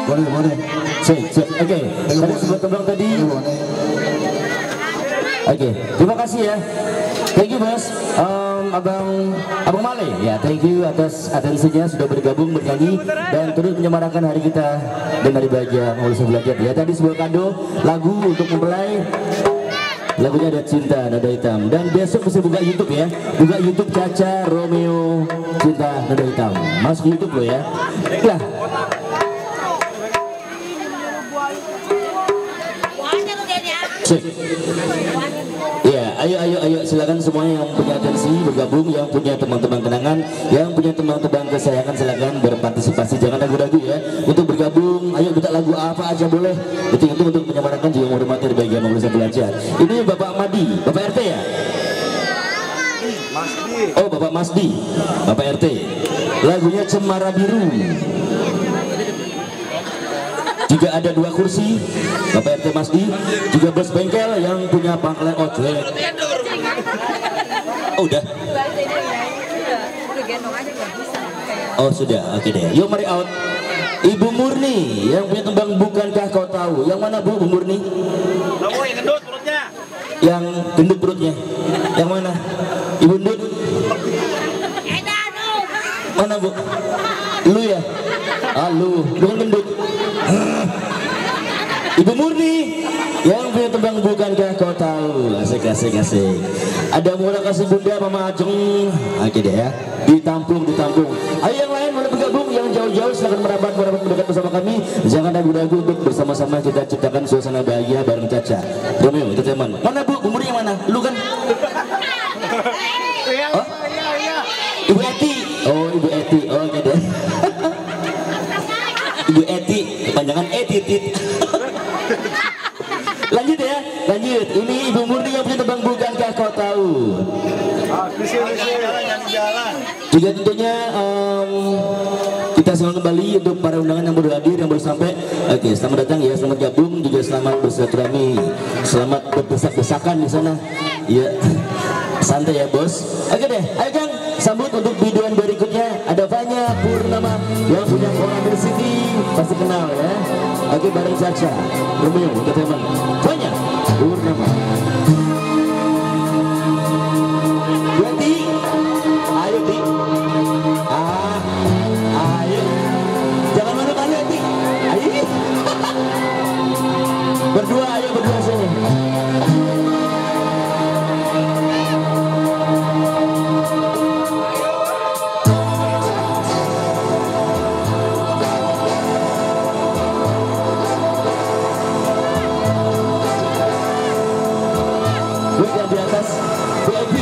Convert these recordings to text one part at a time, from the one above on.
Boleh. Cek. Oke. Tadi sebelum tembang tadi. Oke, terima kasih ya. Thank you bos, Abang Male ya, thank you atas atensinya sudah bergabung bernyanyi dan turut menyemarakan hari kita dan hari bahagia Maulid Belajar ya. Tadi sebuah kado lagu untuk mempelai, lagunya ada Cinta Nada Hitam, dan besok bisa buka YouTube ya, buka YouTube Caca Romeo Cinta Nada Hitam, masuk YouTube lo ya. Lah. Ya, ayo silakan semuanya yang punya atensi bergabung, yang punya teman-teman kenangan, yang punya teman-teman kesayangan silakan berpartisipasi, jangan ragu-ragu ya untuk bergabung. Ayo minta lagu apa aja boleh. Itu untuk menyemarakan juga menghormati bagian Maulid Belajar. Ini Bapak Madi, Bapak RT ya? Masdi. Oh, Bapak Masdi, Bapak RT. Lagunya Cemara Biru. Juga ada 2 kursi, Bapak RT Masdi, juga bos bengkel yang punya pangkalan ojek. Oh, udah. Oh sudah, oke deh. Yuk mari out. Ibu Murni yang punya tembang Bukankah Kau Tahu. Yang mana Bu, Ibu Murni? Yang gendut perutnya. Yang gendut perutnya. Yang mana? Ibu gendut? Mana Bu? Lu ya? Ah lu, bukan gendut. Ibu Murni yang punya tembang Bukankah Kau Tahu. Asik. Ada mula kasih Bunda Mama Ajeng. Oke deh ya, ditampung. Ayo yang lain boleh bergabung, yang jauh-jauh silahkan merapat mendekat bersama kami. Jangan ragu-ragu untuk bersama-sama kita ciptakan suasana bahagia bareng Caca Romeo Entertainment. Mana Bu Murni, yang mana? Lu kan? Oh? Ibu Eti. Oh Ibu Eti, oke deh. Ibu Eti, kepanjangan Etitit. Lanjut. Ini Ibu Murni yang punya tembang Bukankah Kau Tahu. Juga tentunya kita selamat kembali untuk para undangan yang baru hadir, yang baru sampai. Oke, selamat datang ya, selamat gabung, juga selamat bersilaturahmi, selamat berdesak-desakan di sana. Ya, santai ya bos. Oke deh, ayo Kang, sambut untuk videoan berikutnya. Ada Fanya Purnama yang punya Koramil City, pasti kenal ya. Oke, bareng Caca Romeo Entertainment. Fanya Purnama. Berarti, ayo Ti. Ayo. Jangan malu-malu Ti. Ayo. Berdua sini. Yang di atas VIP.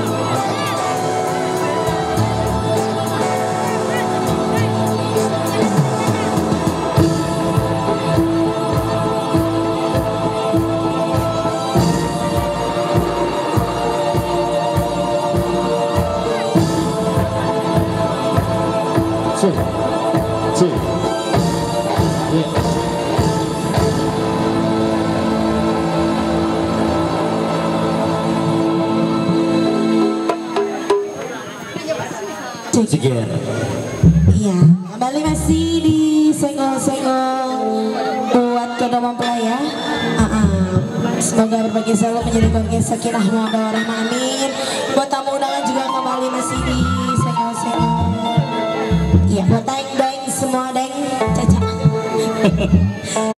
Ciger. Iya, kembali masih di senggol-senggol buat kedua mempelai ya. Semoga berbahagia selalu menjadi keluarga sakinah mawaddah warahmah, amin. Buat tamu undangan juga kembali masih di senggol-senggol. Iya, buat daeng semua daeng Caca.